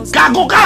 Gago ka!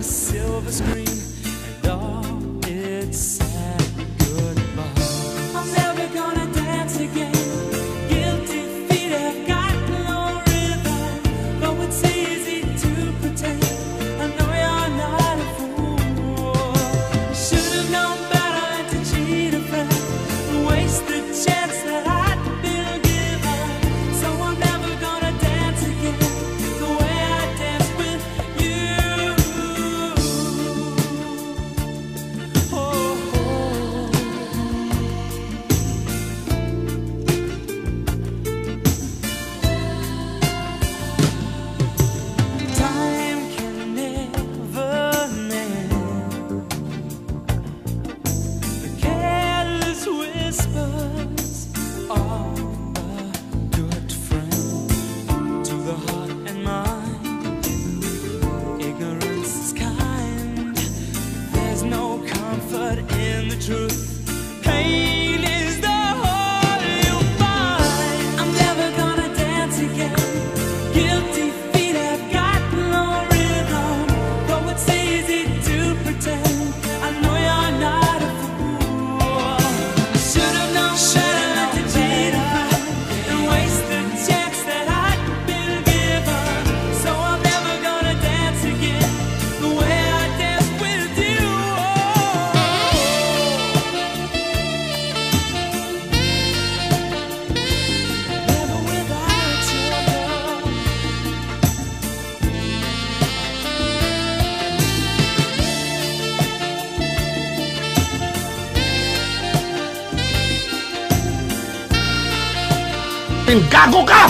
Gago ka!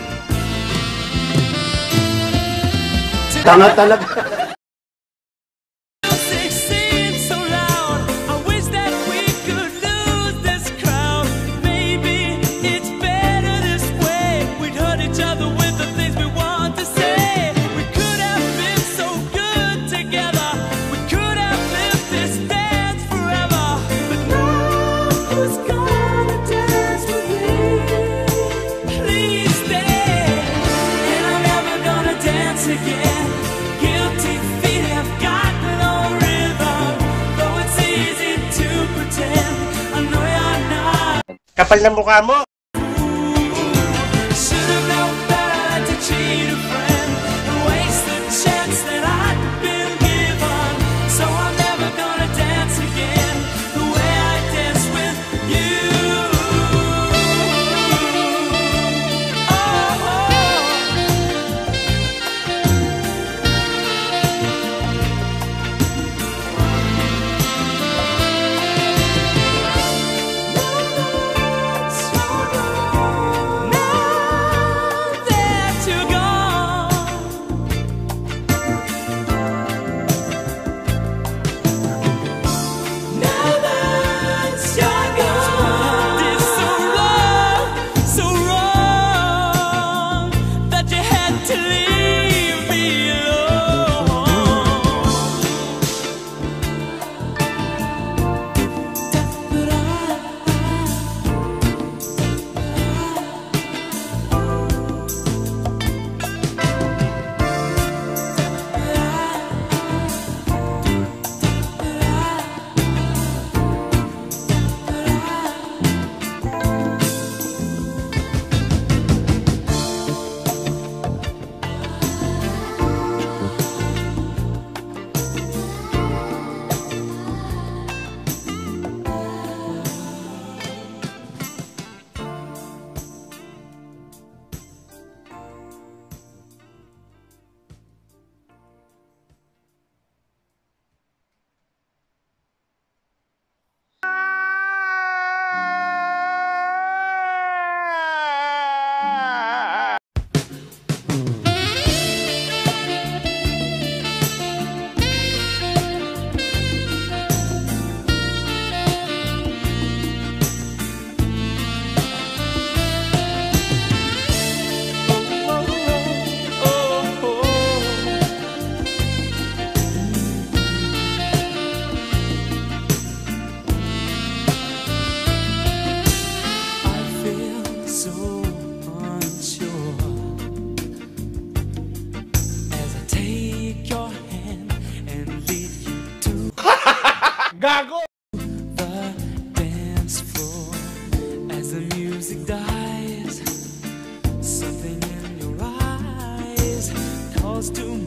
Tanga talaga. Kapal na mukha mo!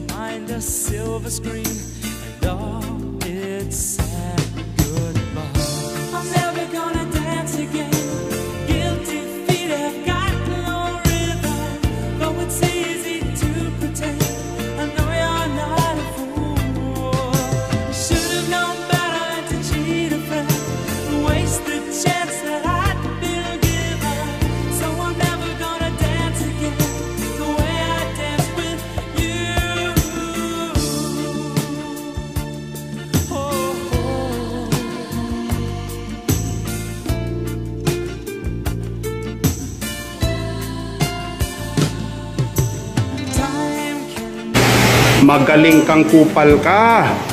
behind a silver screen, and all its sad goodbye. I'm never gonna dance again. Guilty feet have got no rhythm, though it's easy to pretend. I know you're not a fool. You should have known better than to cheat a friend, waste the chance that I'd been given. So I'm never gonna dance again the way I danced with you. Oh, time can Magaling kang kupal ka.